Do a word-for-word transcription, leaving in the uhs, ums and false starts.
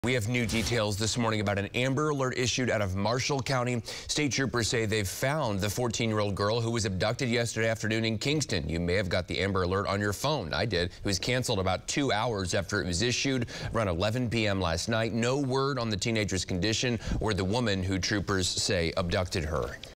We have new details this morning about an Amber Alert issued out of Marshall County. State troopers say they've found the fourteen-year-old girl who was abducted yesterday afternoon in Kingston. You may have got the Amber Alert on your phone. I did. It was canceled about two hours after it was issued around eleven p m last night. No word on the teenager's condition or the woman who troopers say abducted her.